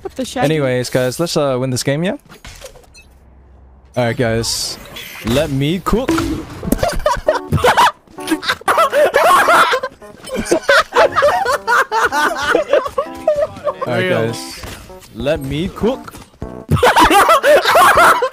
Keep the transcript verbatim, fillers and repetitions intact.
with the Shaggy? Anyways, guys, let's uh win this game, yeah? Alright, guys. Let me cook. Alright, guys. Let me cook.